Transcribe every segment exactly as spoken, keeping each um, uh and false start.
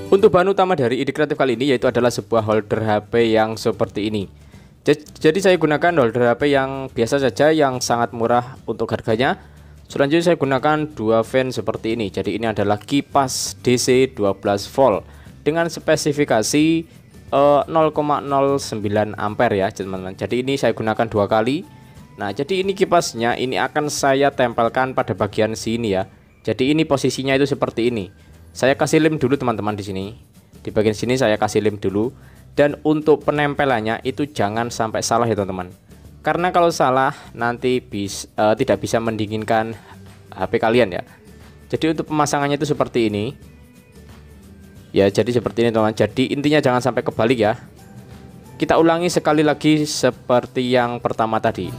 Untuk bahan utama dari ide kreatif kali ini yaitu adalah sebuah holder H P yang seperti ini. Jadi saya gunakan holder H P yang biasa saja, yang sangat murah untuk harganya. Selanjutnya saya gunakan dua fan seperti ini. Jadi ini adalah kipas D C dua belas volt dengan spesifikasi eh, nol koma nol sembilan ampere ya teman-teman. Jadi ini saya gunakan dua kali. Nah, jadi ini kipasnya ini akan saya tempelkan pada bagian sini ya. Jadi ini posisinya itu seperti ini. Saya kasih lem dulu teman-teman di sini. Di bagian sini saya kasih lem dulu. Dan untuk penempelannya itu jangan sampai salah ya teman-teman. Karena kalau salah nanti bis, uh, tidak bisa mendinginkan H P kalian ya. Jadi untuk pemasangannya itu seperti ini. Ya, jadi seperti ini teman-teman. Jadi intinya jangan sampai kebalik ya. Kita ulangi sekali lagi seperti yang pertama tadi.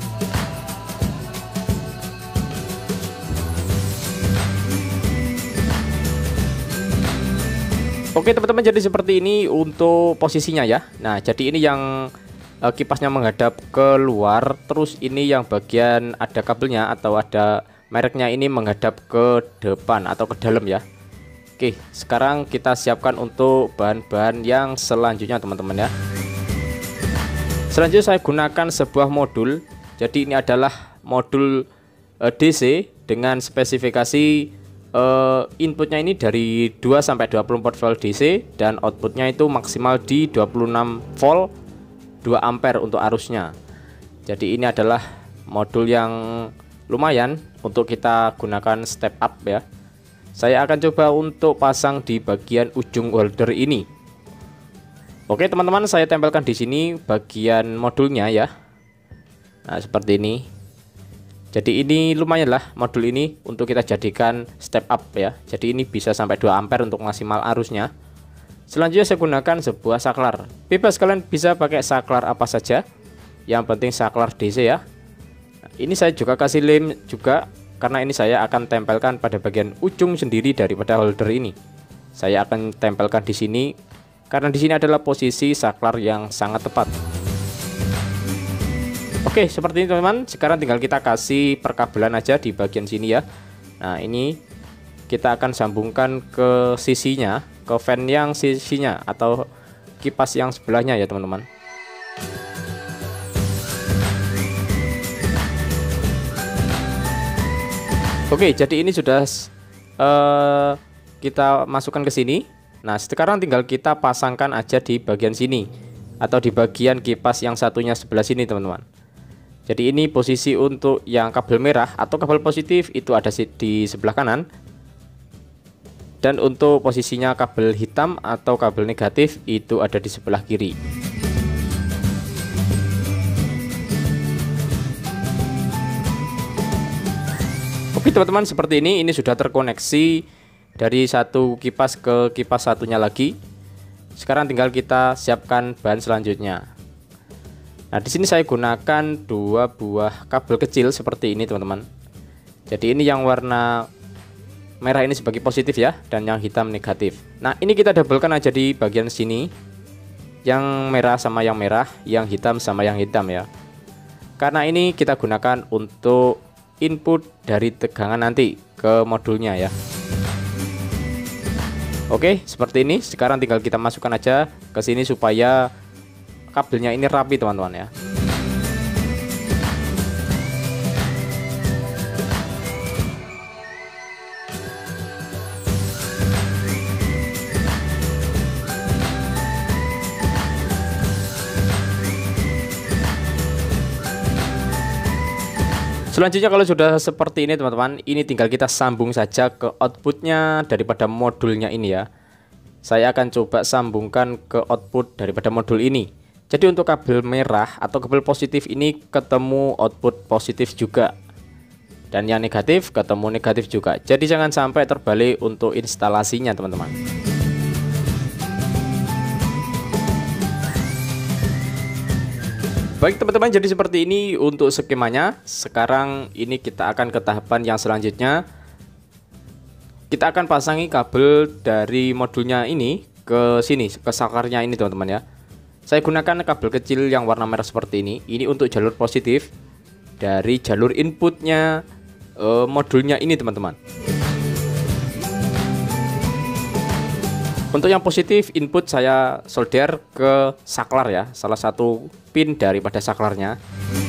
Oke teman-teman, jadi seperti ini untuk posisinya ya. Nah, jadi ini yang uh, kipasnya menghadap keluar, terus ini yang bagian ada kabelnya atau ada mereknya ini menghadap ke depan atau ke dalam ya. Oke, sekarang kita siapkan untuk bahan-bahan yang selanjutnya teman-teman ya. Selanjutnya saya gunakan sebuah modul. Jadi ini adalah modul uh, D C dengan spesifikasi Uh, inputnya ini dari dua sampai dua puluh empat volt D C dan outputnya itu maksimal di dua puluh enam volt dua ampere untuk arusnya. Jadi ini adalah modul yang lumayan untuk kita gunakan step up ya. Saya akan coba untuk pasang di bagian ujung holder ini. Oke teman-teman, saya tempelkan di sini bagian modulnya ya. Nah, seperti ini. Jadi ini lumayan lah modul ini untuk kita jadikan step up ya. Jadi ini bisa sampai dua ampere untuk maksimal arusnya. Selanjutnya saya gunakan sebuah saklar. Bebas kalian bisa pakai saklar apa saja. Yang penting saklar D C ya. Nah, ini saya juga kasih lem juga karena ini saya akan tempelkan pada bagian ujung sendiri daripada holder ini. Saya akan tempelkan di sini karena di sini adalah posisi saklar yang sangat tepat. Oke, seperti ini teman-teman. Sekarang tinggal kita kasih perkabelan aja di bagian sini ya. Nah, ini kita akan sambungkan ke sisinya, ke fan yang sisinya atau kipas yang sebelahnya ya teman-teman. Oke, jadi ini sudah uh, kita masukkan ke sini. Nah, sekarang tinggal kita pasangkan aja di bagian sini atau di bagian kipas yang satunya sebelah sini teman-teman. Jadi ini posisi untuk yang kabel merah atau kabel positif itu ada di sebelah kanan. Dan untuk posisinya kabel hitam atau kabel negatif itu ada di sebelah kiri. Oke teman-teman, seperti ini. Ini sudah terkoneksi dari satu kipas ke kipas satunya lagi. Sekarang tinggal kita siapkan bahan selanjutnya. Nah, di sini saya gunakan dua buah kabel kecil seperti ini, teman-teman. Jadi ini yang warna merah ini sebagai positif ya, dan yang hitam negatif. Nah, ini kita doublekan aja di bagian sini. Yang merah sama yang merah, yang hitam sama yang hitam ya. Karena ini kita gunakan untuk input dari tegangan nanti ke modulnya ya. Oke, seperti ini. Sekarang tinggal kita masukkan aja ke sini supaya kabelnya ini rapi teman-teman ya. Selanjutnya kalau sudah seperti ini teman-teman, ini tinggal kita sambung saja ke outputnya daripada modulnya ini ya. Saya akan coba sambungkan ke output daripada modul ini. Jadi untuk kabel merah atau kabel positif ini ketemu output positif juga. Dan yang negatif ketemu negatif juga. Jadi jangan sampai terbalik untuk instalasinya teman-teman. Baik teman-teman, jadi seperti ini untuk skemanya. Sekarang ini kita akan ke tahapan yang selanjutnya. Kita akan pasangi kabel dari modulnya ini ke sini, ke saklarnya ini teman-teman ya. Saya gunakan kabel kecil yang warna merah seperti ini. Ini untuk jalur positif dari jalur inputnya eh, modulnya ini teman-teman. Untuk yang positif, input saya solder ke saklar ya, salah satu pin daripada saklarnya.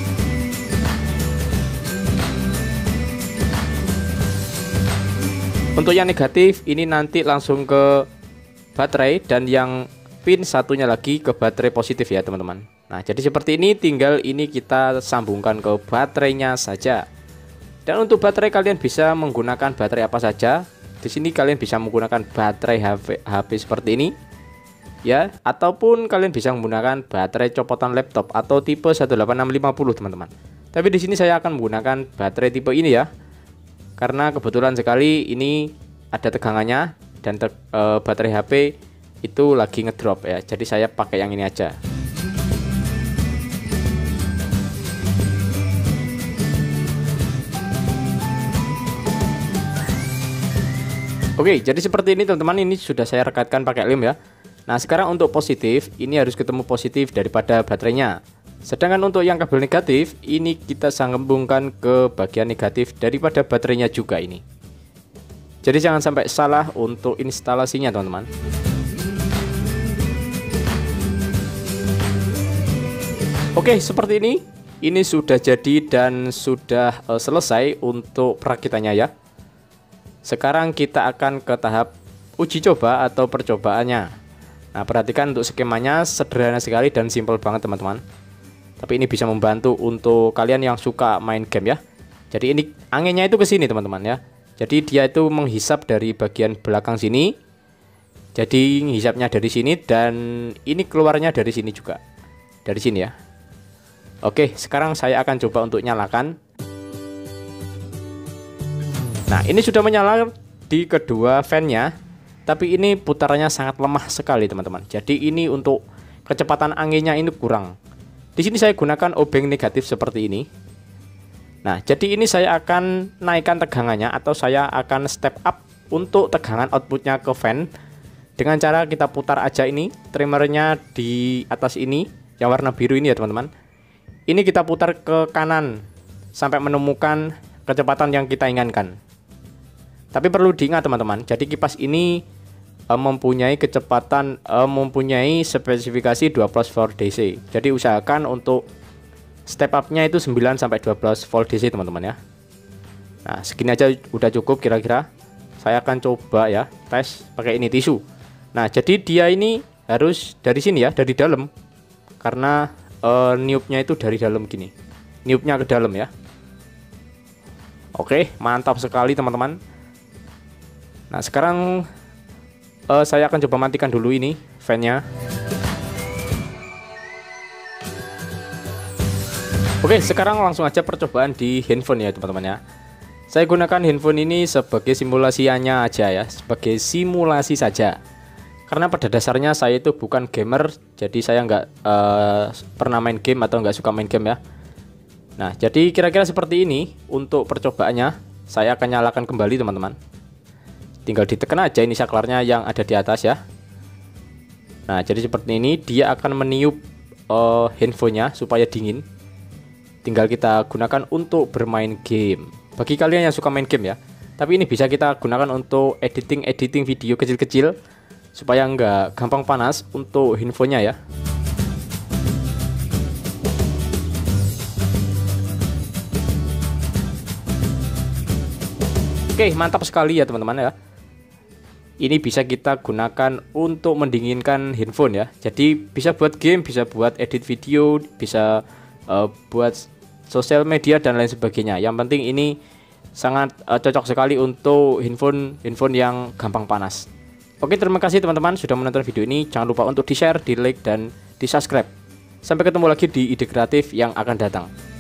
Untuk yang negatif, ini nanti langsung ke baterai, dan yang pin satunya lagi ke baterai positif ya teman-teman. Nah, jadi seperti ini, tinggal ini kita sambungkan ke baterainya saja. Dan untuk baterai kalian bisa menggunakan baterai apa saja. Di sini kalian bisa menggunakan baterai H P, H P seperti ini ya, ataupun kalian bisa menggunakan baterai copotan laptop atau tipe satu delapan enam lima nol teman-teman. Tapi di sini saya akan menggunakan baterai tipe ini ya, karena kebetulan sekali ini ada tegangannya dan te e, baterai H P itu lagi ngedrop ya. Jadi saya pakai yang ini aja. Oke, jadi seperti ini teman-teman, ini sudah saya rekatkan pakai lem ya. Nah, sekarang untuk positif, ini harus ketemu positif daripada baterainya. Sedangkan untuk yang kabel negatif, ini kita sambungkan ke bagian negatif daripada baterainya juga ini. Jadi jangan sampai salah untuk instalasinya teman-teman. Oke, seperti ini. Ini sudah jadi dan sudah uh, selesai untuk perakitannya ya. Sekarang kita akan ke tahap uji coba atau percobaannya. Nah, perhatikan untuk skemanya sederhana sekali dan simple banget teman-teman. Tapi ini bisa membantu untuk kalian yang suka main game ya. Jadi ini anginnya itu ke sini teman-teman ya. Jadi dia itu menghisap dari bagian belakang sini. Jadi menghisapnya dari sini, dan ini keluarnya dari sini juga. Dari sini ya. Oke, sekarang saya akan coba untuk nyalakan. Nah, ini sudah menyala di kedua fan-nya, tapi ini putarannya sangat lemah sekali teman-teman. Jadi ini untuk kecepatan anginnya ini kurang. Di sini saya gunakan obeng negatif seperti ini. Nah, jadi ini saya akan naikkan tegangannya, atau saya akan step up untuk tegangan outputnya ke fan dengan cara kita putar aja ini trimmernya di atas ini yang warna biru ini ya teman-teman. Ini kita putar ke kanan sampai menemukan kecepatan yang kita inginkan. Tapi perlu diingat teman-teman, jadi kipas ini uh, mempunyai kecepatan, uh, mempunyai spesifikasi dua belas volt D C. Jadi usahakan untuk step up-nya itu sembilan sampai dua belas volt D C teman-teman ya. Nah, segini aja udah cukup kira-kira. Saya akan coba ya, tes pakai ini tisu. Nah, jadi dia ini harus dari sini ya, dari dalam. Karena uh, niupnya itu dari dalam gini. Niupnya ke dalam ya. Oke, mantap sekali teman-teman. Nah, sekarang uh, saya akan coba matikan dulu ini fan-nya. Oke, sekarang langsung aja percobaan di handphone ya teman-teman ya. Saya gunakan handphone ini sebagai simulasinya aja ya, sebagai simulasi saja. Karena pada dasarnya saya itu bukan gamer, jadi saya nggak uh, pernah main game atau nggak suka main game ya. Nah, jadi kira-kira seperti ini untuk percobaannya. Saya akan nyalakan kembali teman-teman. Tinggal ditekan aja ini saklarnya yang ada di atas ya. Nah, jadi seperti ini dia akan meniup uh, handphonenya supaya dingin. Tinggal kita gunakan untuk bermain game. Bagi kalian yang suka main game ya. Tapi ini bisa kita gunakan untuk editing-editing video kecil-kecil supaya nggak gampang panas untuk handphonenya ya. Oke, mantap sekali ya teman-teman ya. Ini bisa kita gunakan untuk mendinginkan handphone ya. Jadi bisa buat game, bisa buat edit video, bisa uh, buat sosial media dan lain sebagainya. Yang penting ini sangat uh, cocok sekali untuk handphone handphone yang gampang panas. Oke, terima kasih teman-teman sudah menonton video ini. Jangan lupa untuk di-share, di-like, dan di-subscribe. Sampai ketemu lagi di ide kreatif yang akan datang.